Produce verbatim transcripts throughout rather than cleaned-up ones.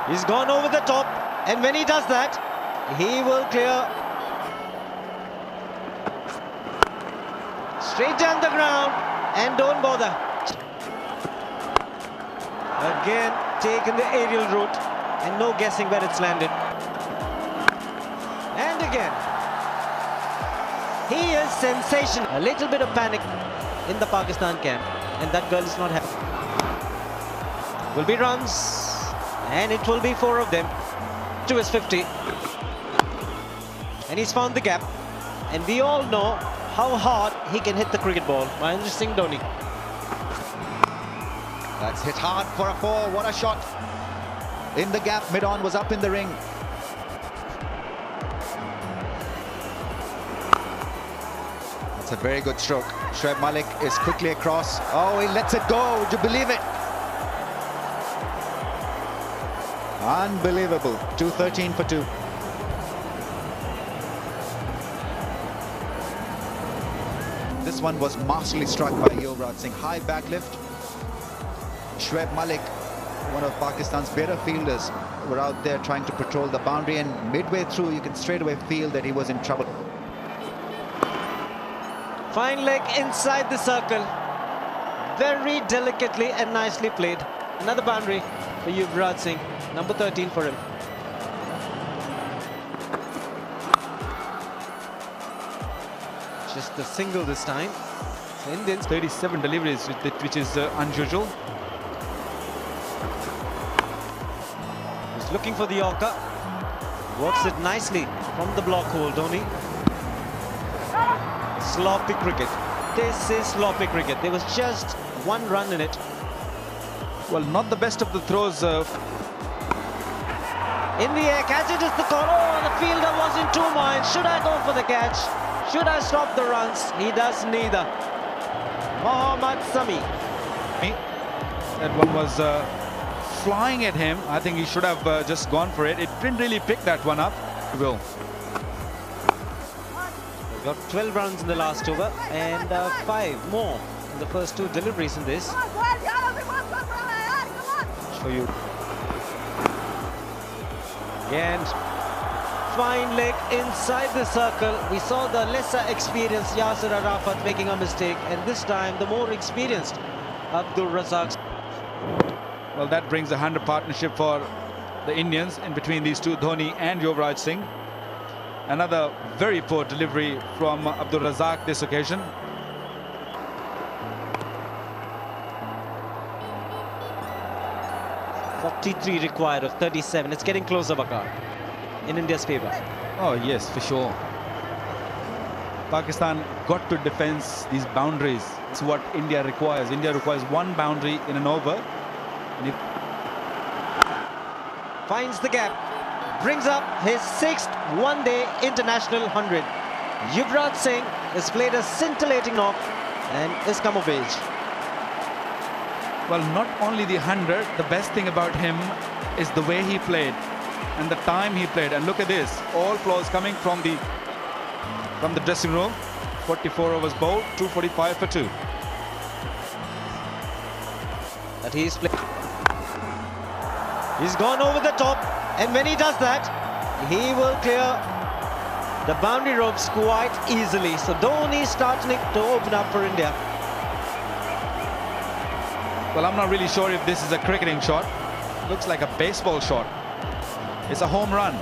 He's gone over the top, and when he does that, he will clear straight down the ground and don't bother. Again, taken the aerial route and no guessing where it's landed. And again, he is sensational. A little bit of panic in the Pakistan camp, and that girl is not happy. Will be runs, and it will be four of them to his fifty. And he's found the gap, and we all know how hard he can hit the cricket ball. Mahendra Singh Dhoni. That's hit hard for a four. What a shot. In the gap, mid-on was up in the ring. That's a very good stroke. Shoaib Malik is quickly across. Oh, he lets it go. Would you believe it? Unbelievable. two thirteen for two. This one was masterfully struck by Yuvraj Singh. High back lift. Shoaib Malik, one of Pakistan's better fielders, were out there trying to patrol the boundary, and midway through you can straight away feel that he was in trouble. Fine leg inside the circle. Very delicately and nicely played. Another boundary for Yuvraj Singh. Number thirteen for him. Just the single this time. So Indians thirty-seven deliveries, which is uh, unusual. He's looking for the Yorker. Works it nicely from the block hole, Dhoni. Sloppy cricket. This is sloppy cricket. There was just one run in it. Well, not the best of the throws. Uh, In the air, catch it is the call. Oh, the fielder was in two minds. Should I go for the catch? Should I stop the runs? He does neither. Mohammad Sami. That one was uh, flying at him. I think he should have uh, just gone for it. It didn't really pick that one up. He will. They've got twelve runs in the last over and uh, five more in the first two deliveries in this. Show you. And fine leg inside the circle. We saw the lesser experienced Yasir Arafat making a mistake, and this time the more experienced Abdul Razak. Well, that brings a hundred partnership for the Indians in between these two, Dhoni and Yuvraj Singh. Another very poor delivery from Abdul Razak this occasion. forty-three required of thirty-seven. It's getting closer, Bakar, in India's favour. Oh, yes, for sure. Pakistan got to defend these boundaries. It's what India requires. India requires one boundary in an over. And if finds the gap, brings up his sixth one-day international hundred. Yuvraj Singh has played a scintillating knock and has come of age. Well, not only the hundred, the best thing about him is the way he played and the time he played. And look at this, all applause coming from the from the dressing room. forty-four overs bowled, two forty-five for two. That he's played. He's gone over the top, and when he does that, he will clear the boundary ropes quite easily. So Dhoni is starting to open up for India. Well, I'm not really sure if this is a cricketing shot. Looks like a baseball shot. It's a home run.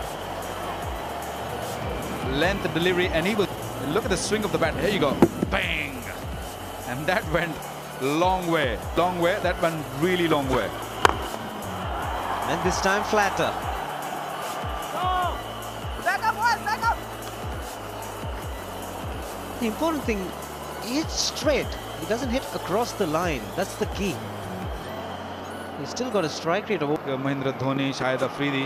Length, delivery, and he will look at the swing of the bat. Here you go. Bang! And that went long way. Long way. That went really long way. And this time flatter. Back up, boys, back up. The important thing, it's straight. He doesn't hit across the line. That's the key. He's still got a strike rate of... Mahindra Dhoni, Shahid Afridi.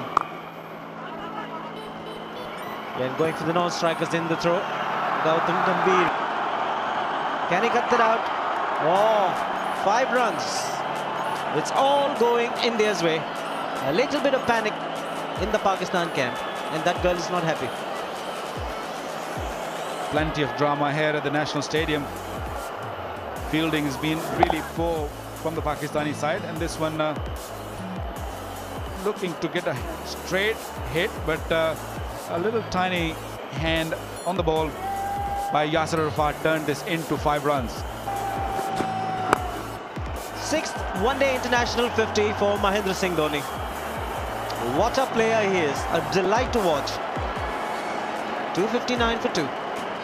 And going for the non-strikers in the throw. Gautam Gambhir. Can he cut that out? Oh, five runs. It's all going India's way. A little bit of panic in the Pakistan camp, and that girl is not happy. Plenty of drama here at the National Stadium. Fielding has been really poor from the Pakistani side, and this one uh, looking to get a straight hit, but uh, a little tiny hand on the ball by Yasir Arafat turned this into five runs. Sixth one-day international fifty for Mahendra Singh Dhoni. What a player he is, a delight to watch. two fifty-nine for two.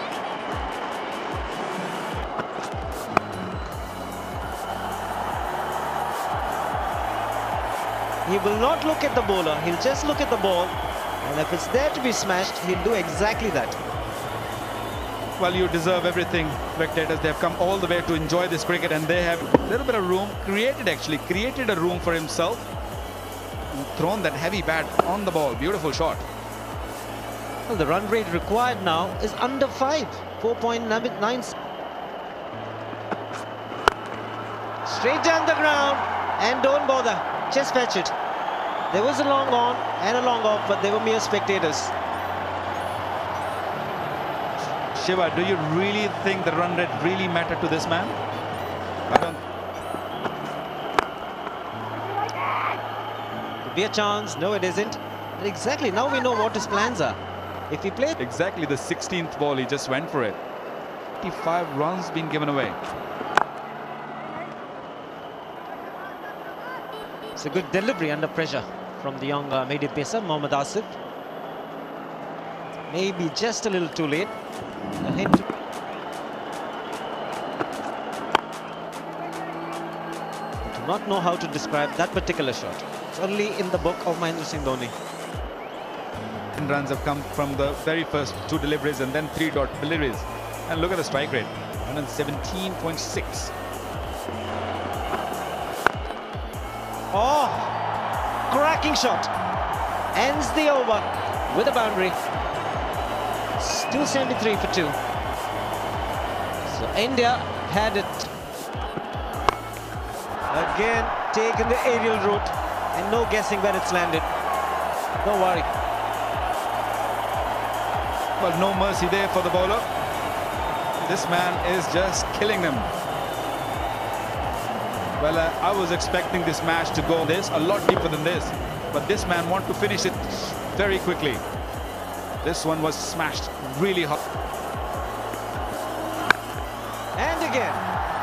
He will not look at the bowler, he'll just look at the ball, and if it's there to be smashed, he'll do exactly that. Well, you deserve everything, spectators. They have come all the way to enjoy this cricket, and they have a little bit of room, created actually, created a room for himself, and thrown that heavy bat on the ball. Beautiful shot. Well, the run rate required now is under five, four point nine. Straight down the ground, and don't bother, just fetch it. There was a long on and a long off, but they were mere spectators. Shiva, do you really think the run rate really mattered to this man? I don't. Could be a chance. No, it isn't. But exactly, now we know what his plans are. If he played Exactly the sixteenth ball, he just went for it. fifty-five runs being given away. It's a good delivery under pressure from the young uh, medium pacer, Mohammad Asif. Maybe just a little too late. A hint. I do not know how to describe that particular shot. It's only in the book of Mahendra Singh Dhoni. And runs have come from the very first two deliveries and then three dot deliveries. And look at the strike rate, one seventeen point six. Oh, cracking shot. Ends the over with a boundary. It's two seventy-three for two. So India had it. Again, taken the aerial route and no guessing where it's landed. Don't worry. Well, no mercy there for the bowler. This man is just killing them. Well, uh, I was expecting this match to go this a lot deeper than this, but this man wanted to finish it very quickly. This one was smashed really hard. And again,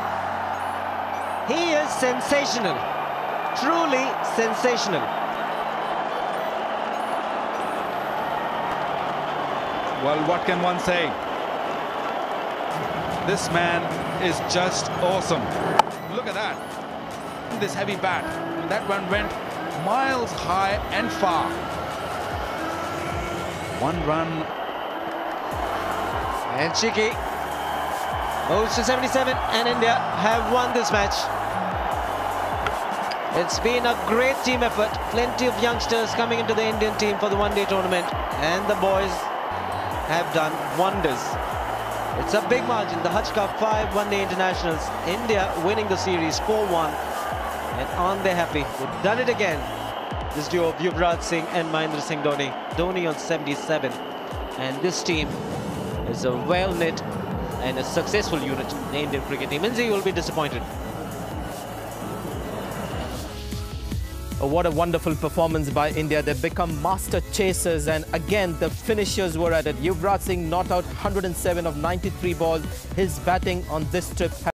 he is sensational, truly sensational. Well, what can one say? This man is just awesome. Look at that. This heavy bat. That one went miles high and far. One run. And Shiki moves to seventy-seven, and India have won this match. It's been a great team effort. Plenty of youngsters coming into the Indian team for the one-day tournament, and the boys have done wonders. It's a big margin. The Hutch Cup five one-day internationals. India winning the series four one. And aren't they happy? They've done it again. This duo of Yuvraj Singh and Mahendra Singh Dhoni. Dhoni on seventy-seven. And this team is a well-knit and a successful unit, the Indian cricket team. Inzi, you will be disappointed. Oh, what a wonderful performance by India. They've become master chasers, and again the finishers were at it. Yuvraj Singh not out one hundred seven of ninety-three balls. His batting on this trip